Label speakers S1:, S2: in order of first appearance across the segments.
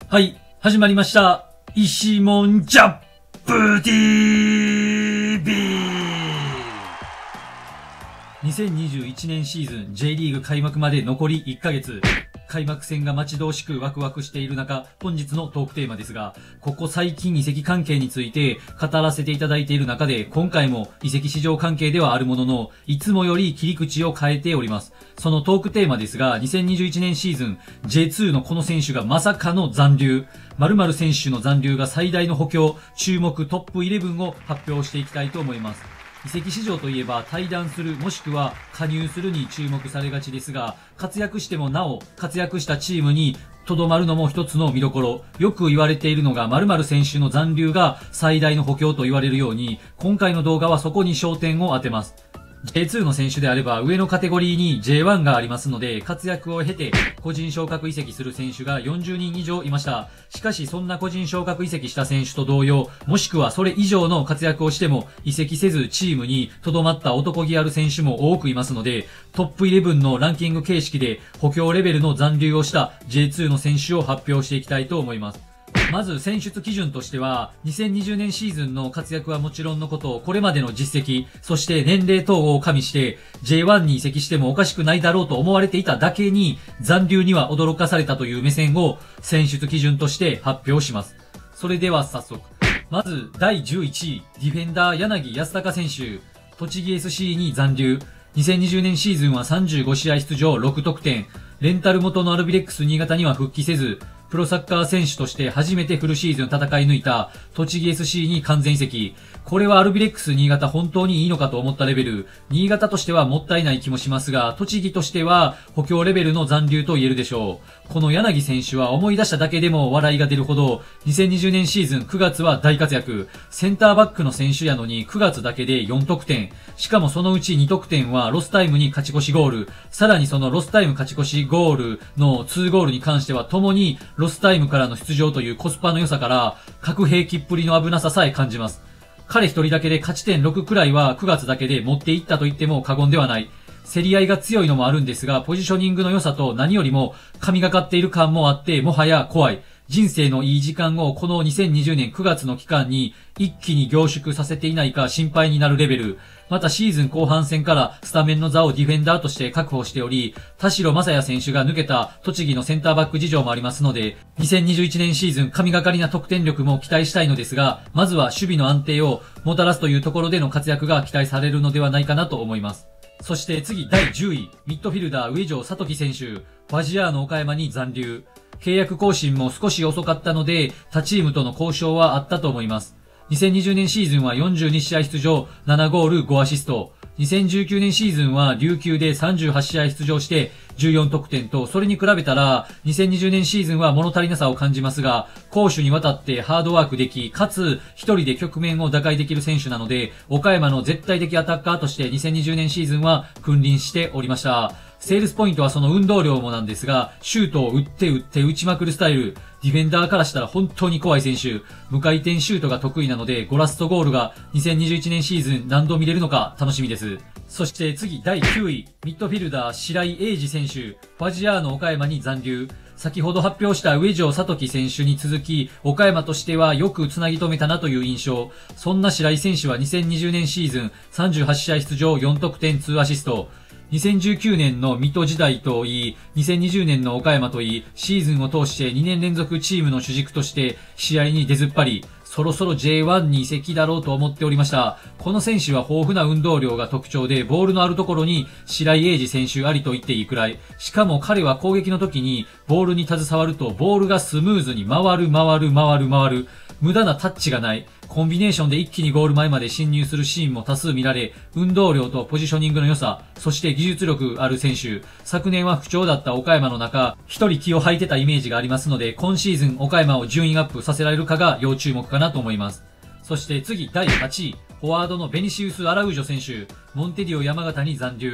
S1: はい、始まりました。石もんジャップ TV。2021年シーズン J リーグ開幕まで残り1ヶ月。開幕戦が待ち遠しくワクワクしている中、本日のトークテーマですが、ここ最近移籍関係について語らせていただいている中で、今回も移籍市場関係ではあるものの、いつもより切り口を変えております。そのトークテーマですが、2021年シーズン J2 のこの選手がまさかの残留、〇〇選手の残留が最大の補強、注目トップ11を発表していきたいと思います。移籍市場といえば退団するもしくは加入するに注目されがちですが、活躍してもなお活躍したチームにとどまるのも一つの見どころ。よく言われているのが〇〇選手の残留が最大の補強と言われるように、今回の動画はそこに焦点を当てます。J2 の選手であれば上のカテゴリーに J1 がありますので、活躍を経て個人昇格移籍する選手が40人以上いました。しかしそんな個人昇格移籍した選手と同様、もしくはそれ以上の活躍をしても移籍せずチームに留まった男気ある選手も多くいますので、トップ11のランキング形式で補強レベルの残留をした J2 の選手を発表していきたいと思います。まず選出基準としては、2020年シーズンの活躍はもちろんのこと、これまでの実績、そして年齢等を加味して J1 に移籍してもおかしくないだろうと思われていただけに、残留には驚かされたという目線を選出基準として発表します。それでは早速。まず第11位、ディフェンダー柳康隆選手、栃木 SC に残留。2020年シーズンは35試合出場6得点。レンタル元のアルビレックス新潟には復帰せず、プロサッカー選手として初めてフルシーズン戦い抜いた栃木 SC に完全移籍。これはアルビレックス新潟本当にいいのかと思ったレベル。新潟としてはもったいない気もしますが、栃木としては補強レベルの残留と言えるでしょう。この柳選手は思い出しただけでも笑いが出るほど、2020年シーズン9月は大活躍。センターバックの選手やのに9月だけで4得点。しかもそのうち2得点はロスタイムに勝ち越しゴール。さらにそのロスタイム勝ち越しゴールの2ゴールに関しては共にロスタイムからの出場というコスパの良さから、核兵器っぷりの危なささえ感じます。彼一人だけで勝ち点6くらいは9月だけで持っていったと言っても過言ではない。競り合いが強いのもあるんですが、ポジショニングの良さと何よりも神がかっている感もあって、もはや怖い。人生のいい時間をこの2020年9月の期間に一気に凝縮させていないか心配になるレベル。またシーズン後半戦からスタメンの座をディフェンダーとして確保しており、田代正也選手が抜けた栃木のセンターバック事情もありますので、2021年シーズン神がかりな得点力も期待したいのですが、まずは守備の安定をもたらすというところでの活躍が期待されるのではないかなと思います。そして次第10位、ミッドフィルダー上条聡樹選手、ファジアーノ岡山に残留。契約更新も少し遅かったので、他チームとの交渉はあったと思います。2020年シーズンは42試合出場、7ゴール5アシスト。2019年シーズンは琉球で38試合出場して14得点と、それに比べたら2020年シーズンは物足りなさを感じますが、攻守にわたってハードワークでき、かつ一人で局面を打開できる選手なので、岡山の絶対的アタッカーとして2020年シーズンは君臨しておりました。セールスポイントはその運動量もなんですが、シュートを打って打ちまくるスタイル。ディフェンダーからしたら本当に怖い選手。無回転シュートが得意なので、ゴラストゴールが2021年シーズン何度見れるのか楽しみです。そして次第9位、ミッドフィルダー白井英二選手、ファジアーノ岡山に残留。先ほど発表した上条聡樹選手に続き、岡山としてはよくつなぎ止めたなという印象。そんな白井選手は2020年シーズン38試合出場4得点2アシスト。2019年の水戸時代といい、2020年の岡山といい、シーズンを通して2年連続チームの主軸として試合に出ずっぱり、そろそろ J1 に移籍だろうと思っておりました。この選手は豊富な運動量が特徴で、ボールのあるところに白井英二選手ありと言っていいくらい。しかも彼は攻撃の時にボールに携わるとボールがスムーズに回る。無駄なタッチがない。コンビネーションで一気にゴール前まで侵入するシーンも多数見られ、運動量とポジショニングの良さ、そして技術力ある選手。昨年は不調だった岡山の中、一人気を吐いてたイメージがありますので、今シーズン岡山を順位アップさせられるかが要注目かなと思います。そして次第8位、フォワードのベニシウス・アラウージョ選手、モンテディオ山形に残留。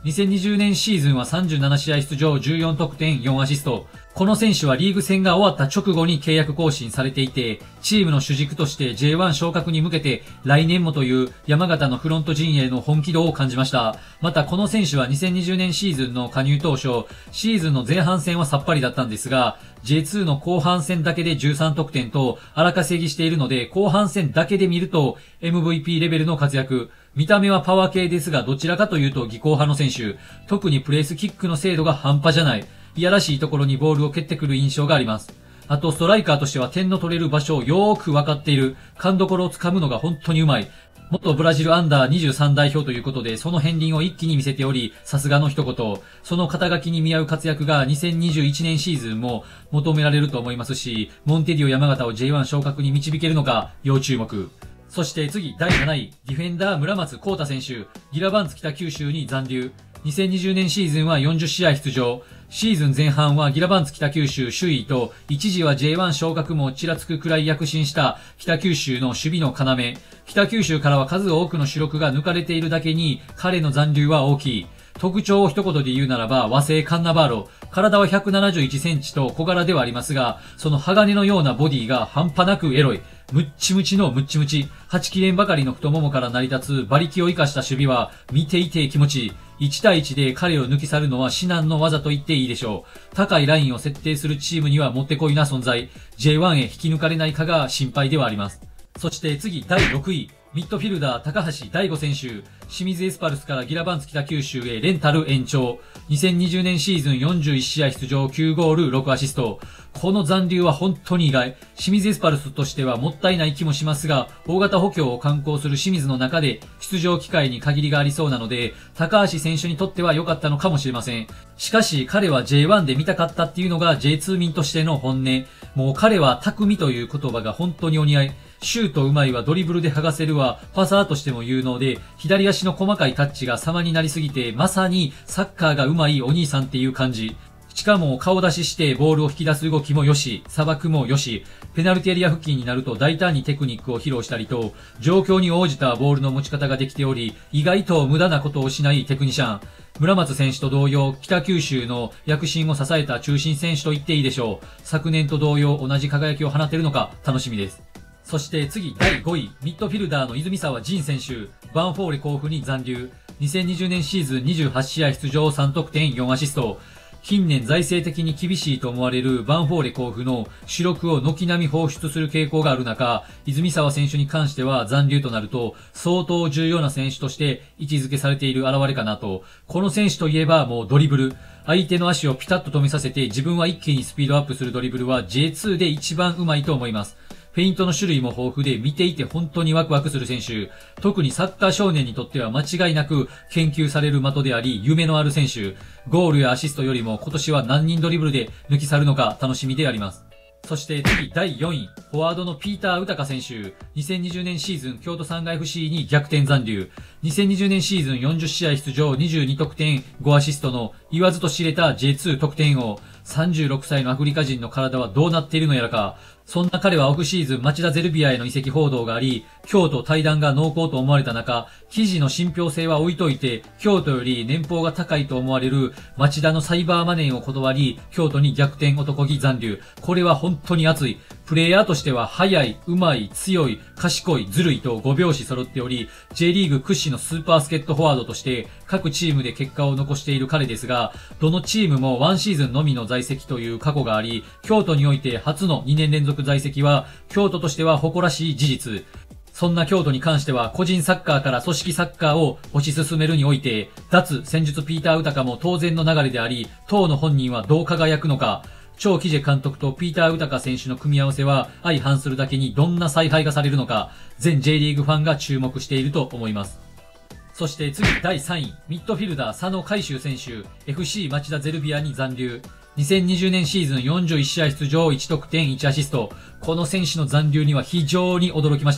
S1: 2020年シーズンは37試合出場、14得点、4アシスト。この選手はリーグ戦が終わった直後に契約更新されていて、チームの主軸として J1 昇格に向けて来年もという山形のフロント陣営の本気度を感じました。またこの選手は2020年シーズンの加入当初、シーズンの前半戦はさっぱりだったんですが、J2 の後半戦だけで13得点と荒稼ぎしているので、後半戦だけで見ると MVP レベルの活躍。見た目はパワー系ですが、どちらかというと技巧派の選手。特にプレースキックの精度が半端じゃない。いやらしいところにボールを蹴ってくる印象があります。あと、ストライカーとしては点の取れる場所をよーく分かっている。勘どころをつかむのが本当にうまい。元ブラジルアンダー23代表ということで、その片鱗を一気に見せており、さすがの一言。その肩書きに見合う活躍が2021年シーズンも求められると思いますし、モンテディオ山形を J1 昇格に導けるのか、要注目。そして次、第7位、ディフェンダー村松幸太選手、ギラバンツ北九州に残留。2020年シーズンは40試合出場。シーズン前半はギラバンツ北九州首位と、一時は J1 昇格もちらつくくらい躍進した北九州の守備の要。北九州からは数多くの主力が抜かれているだけに、彼の残留は大きい。特徴を一言で言うならば、和製カンナバーロ。体は171センチと小柄ではありますが、その鋼のようなボディが半端なくエロい。ムッチムチのムッチムチ。8切れんばかりの太ももから成り立つ馬力を生かした守備は、見ていて気持ちいい。1対1で彼を抜き去るのは至難の技と言っていいでしょう。高いラインを設定するチームにはもってこいな存在。J1 へ引き抜かれないかが心配ではあります。そして次、第6位。ミッドフィルダー高橋大吾選手、清水エスパルスからギラバンツ北九州へレンタル延長。2020年シーズン41試合出場9ゴール6アシスト。この残留は本当に意外。清水エスパルスとしてはもったいない気もしますが、大型補強を敢行する清水の中で出場機会に限りがありそうなので、高橋選手にとっては良かったのかもしれません。しかし彼は J1 で見たかったっていうのが J2 民としての本音。もう彼は巧みという言葉が本当にお似合い。シュートうまいはドリブルで剥がせるはパサーとしても有能で、左足の細かいタッチが様になりすぎて、まさにサッカーがうまいお兄さんっていう感じ。しかも顔出ししてボールを引き出す動きもよし、砂漠もよし、ペナルティエリア付近になると大胆にテクニックを披露したりと、状況に応じたボールの持ち方ができており、意外と無駄なことをしないテクニシャン。村松選手と同様、北九州の躍進を支えた中心選手と言っていいでしょう。昨年と同様、同じ輝きを放てるのか楽しみです。そして次、第5位、ミッドフィルダーの泉沢仁選手、バンフォーレ甲府に残留。2020年シーズン28試合出場3得点4アシスト。近年財政的に厳しいと思われるバンフォーレ甲府の主力を軒並み放出する傾向がある中、泉沢選手に関しては残留となると相当重要な選手として位置づけされている現れかなと。この選手といえばもうドリブル。相手の足をピタッと止めさせて自分は一気にスピードアップするドリブルは J2 で一番うまいと思います。フェイントの種類も豊富で見ていて本当にワクワクする選手。特にサッカー少年にとっては間違いなく研究される的であり、夢のある選手。ゴールやアシストよりも今年は何人ドリブルで抜き去るのか楽しみであります。そして次第4位、フォワードのピーター・ウタカ選手。2020年シーズン京都サンガ FC に逆転残留。2020年シーズン40試合出場22得点5アシストの言わずと知れた J2 得点王。36歳のアフリカ人の体はどうなっているのやらか。そんな彼はオフシーズン町田ゼルビアへの移籍報道があり、京都対談が濃厚と思われた中、記事の信憑性は置いといて、京都より年俸が高いと思われる町田のサイバーマネーを断り、京都に逆転男気残留。これは本当に熱い。プレイヤーとしては速い、うまい、強い、賢い、ずるいと5拍子揃っており、J リーグ屈指のスーパー助っ人フォワードとして各チームで結果を残している彼ですが、どのチームも1シーズンのみの在籍という過去があり、京都において初の2年連続在籍は京都としては誇らしい事実。そんな京都に関しては個人サッカーから組織サッカーを推し進めるにおいて、脱戦術ピーター・ウタカも当然の流れであり、当の本人はどう輝くのか。超キジェ監督とピーター・ウタカ選手の組み合わせは相反するだけにどんな采配がされるのか、全 J リーグファンが注目していると思います。そして次第3位、ミッドフィルダー佐野海舟選手、FC 町田ゼルビアに残留。2020年シーズン41試合出場1得点1アシスト。この選手の残留には非常に驚きました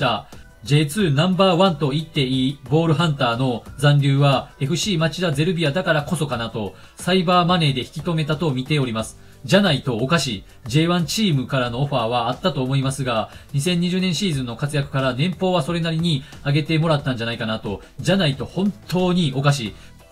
S1: 。J2 ナンバーワンと言っていいボールハンターの残留は FC 町田ゼルビアだからこそかなと、サイバーマネーで引き止めたと見ております。じゃないとおかしい。J1 チームからのオファーはあったと思いますが、2020年シーズンの活躍から年俸はそれなりに上げてもらったんじゃないかなと。じゃないと本当におかしい。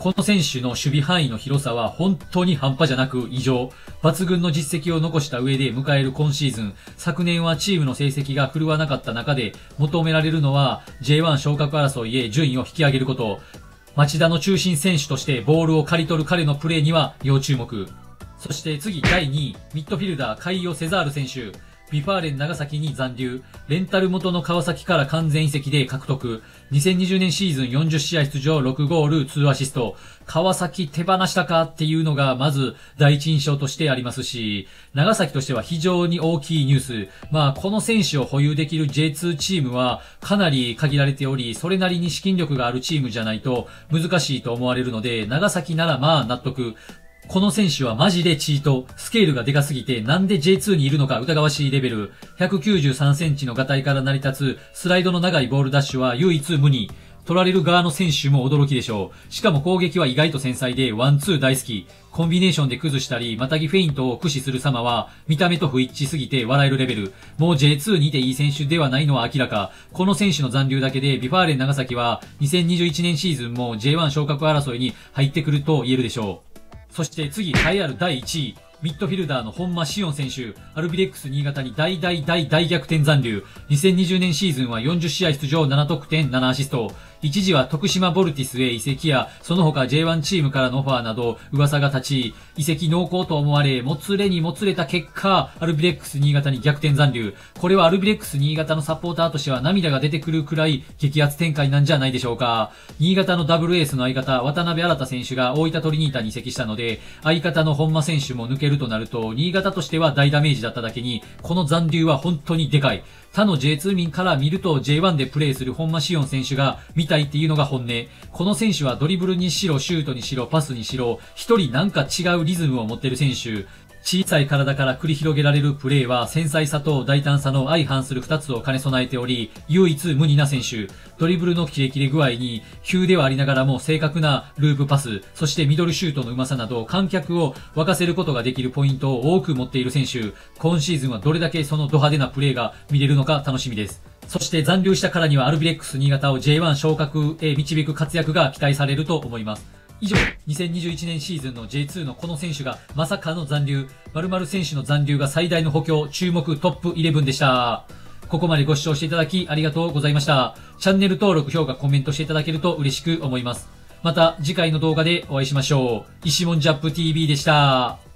S1: この選手の守備範囲の広さは本当に半端じゃなく異常。抜群の実績を残した上で迎える今シーズン。昨年はチームの成績が振るわなかった中で求められるのは J1 昇格争いへ順位を引き上げること。町田の中心選手としてボールを刈り取る彼のプレーには要注目。そして次第2位、ミッドフィルダーカイオ・セザール選手。ビファーレン長崎に残留。レンタル元の川崎から完全移籍で獲得。2020年シーズン40試合出場6ゴール2アシスト。川崎手放したかっていうのがまず第一印象としてありますし、長崎としては非常に大きいニュース。この選手を保有できる J2 チームはかなり限られており、それなりに資金力があるチームじゃないと難しいと思われるので、長崎なら納得。この選手はマジでチート。スケールがでかすぎてなんで J2 にいるのか疑わしいレベル。193センチのガタイから成り立つスライドの長いボールダッシュは唯一無二。取られる側の選手も驚きでしょう。しかも攻撃は意外と繊細でワンツー大好き。コンビネーションで崩したり、またぎフェイントを駆使する様は見た目と不一致すぎて笑えるレベル。もう J2 にいていい選手ではないのは明らか。この選手の残留だけでビファーレン長崎は2021年シーズンも J1 昇格争いに入ってくると言えるでしょう。そして次、栄えある第1位。ミッドフィルダーの本間紫音選手、アルビレックス新潟に大逆転残留。2020年シーズンは40試合出場7得点7アシスト。一時は徳島ボルティスへ移籍や、その他 J1 チームからのオファーなど噂が立ち、移籍濃厚と思われ、もつれにもつれた結果、アルビレックス新潟に逆転残留。これはアルビレックス新潟のサポーターとしては涙が出てくるくらい激アツ展開なんじゃないでしょうか。新潟のダブルエースの相方、渡辺新選手が大分トリニータに移籍したので、相方の本間選手も抜けるとなると、新潟としては大ダメージだっただけに、この残留は本当にでかい。他の J2 民から見ると J1 でプレーする本間紫音選手が見たいっていうのが本音。この選手はドリブルにしろ、シュートにしろ、パスにしろ、一人なんか違うリズムを持ってる選手。小さい体から繰り広げられるプレーは繊細さと大胆さの相反する二つを兼ね備えており、唯一無二な選手。ドリブルのキレキレ具合に、急ではありながらも正確なループパス、そしてミドルシュートの上手さなど、観客を沸かせることができるポイントを多く持っている選手。今シーズンはどれだけそのド派手なプレーが見れるのか楽しみです。そして残留したからにはアルビレックス新潟を J1 昇格へ導く活躍が期待されると思います。以上、2021年シーズンの J2 のこの選手がまさかの残留、〇〇選手の残留が最大の補強、注目トップ11でした。ここまでご視聴していただきありがとうございました。チャンネル登録、評価、コメントしていただけると嬉しく思います。また次回の動画でお会いしましょう。石門ジャップ TV でした。